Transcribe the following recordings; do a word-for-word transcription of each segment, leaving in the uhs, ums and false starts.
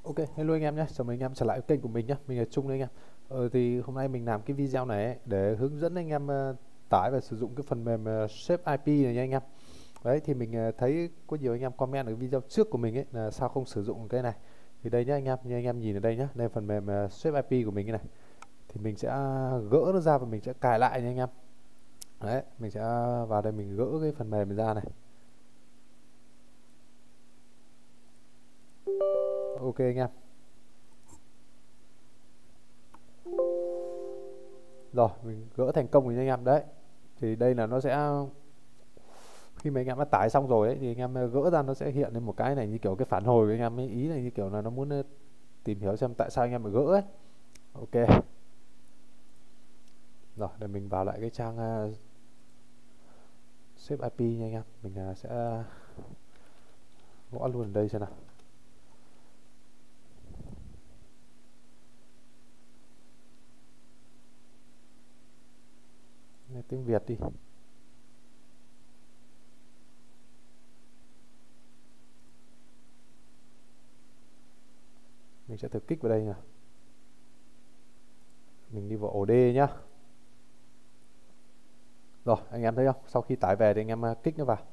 Ok, hello anh em nhé, chào mừng anh em trở lại kênh của mình nhé, mình là Trung đây anh em. Ờ, thì hôm nay mình làm cái video này ấy, để hướng dẫn anh em uh, tải và sử dụng cái phần mềm uh, Shape i pê này nha anh em. Đấy thì mình uh, thấy có nhiều anh em comment ở video trước của mình ấy là sao không sử dụng cái này. Thì đây nhá anh em, như anh em nhìn ở đây nhá, đây là phần mềm uh, Shape i pê của mình cái này. Thì mình sẽ gỡ nó ra và mình sẽ cài lại nha anh em. Đấy, mình sẽ vào đây mình gỡ cái phần mềm ra này. Ok anh em. Rồi, mình gỡ thành công rồi nha anh em. Đấy. Thì đây là nó sẽ khi mà anh em đã tải xong rồi ấy, thì anh em gỡ ra nó sẽ hiện lên một cái này như kiểu cái phản hồi của anh em ấy, ý là như kiểu là nó muốn tìm hiểu xem tại sao anh em phải gỡ ấy. Ok, rồi để mình vào lại cái trang uh, Shape i pê nha anh em. Mình uh, sẽ gõ luôn ở đây xem nào. Nghe tiếng Việt đi. Mình sẽ thử kích vào đây nè. Mình đi vào ổ D nhá. Rồi anh em thấy không, sau khi tải về thì anh em uh, kích nó vào.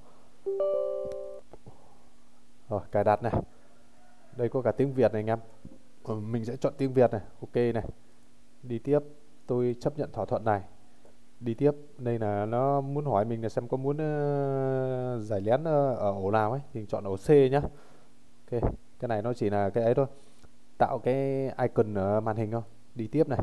Rồi cài đặt này, đây có cả tiếng Việt này anh em. Ừ, mình sẽ chọn tiếng Việt này. Ok này, đi tiếp, tôi chấp nhận thỏa thuận này. Đi tiếp, đây là nó muốn hỏi mình là xem có muốn uh, giải lén uh, ở ổ nào ấy, thì chọn ổ C nhá. Ok, cái này nó chỉ là cái ấy thôi, tạo cái icon ở màn hình thôi. Đi tiếp này,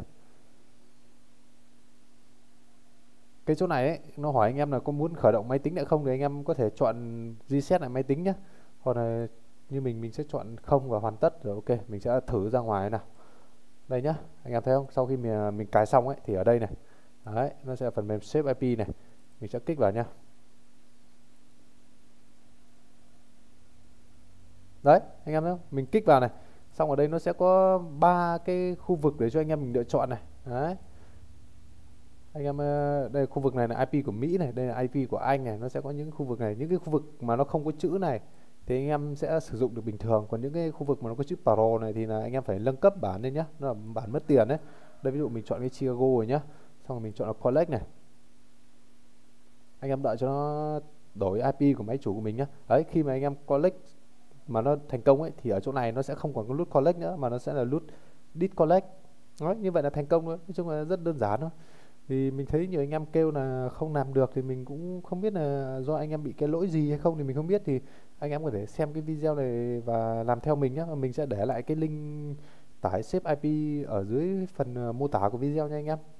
cái chỗ này ấy, nó hỏi anh em là có muốn khởi động máy tính nữa không, thì anh em có thể chọn reset lại máy tính nhé, hoặc là như mình mình sẽ chọn không và hoàn tất rồi. Ok, mình sẽ thử ra ngoài nào. Đây nhá, anh em thấy không, sau khi mình, mình cài xong ấy thì ở đây này, đấy, nó sẽ là phần mềm Shape i pê này, mình sẽ kích vào nhá. Đấy anh em thấy không, mình kích vào này, xong ở đây nó sẽ có ba cái khu vực để cho anh em mình lựa chọn này. Đấy anh em, ờ, đây khu vực này là i pê của Mỹ này, đây là i pê của Anh này, nó sẽ có những khu vực này, những cái khu vực mà nó không có chữ này thì anh em sẽ sử dụng được bình thường, còn những cái khu vực mà nó có chữ Pro này thì là anh em phải nâng cấp bản lên nhá, nó là bản mất tiền đấy. Đây ví dụ mình chọn cái Chicago rồi nhá, xong rồi mình chọn là Collect này, anh em đợi cho nó đổi i pê của máy chủ của mình nhá. Đấy, khi mà anh em collect mà nó thành công ấy thì ở chỗ này nó sẽ không còn có nút collect nữa mà nó sẽ là nút disconnect. Đấy, như vậy là thành công thôi, nói chung là rất đơn giản thôi. Thì mình thấy nhiều anh em kêu là không làm được thì mình cũng không biết là do anh em bị cái lỗi gì hay không thì mình không biết, thì anh em có thể xem cái video này và làm theo mình nhé. Mình sẽ để lại cái link tải Shape i pê ở dưới phần uh, mô tả của video nha anh em.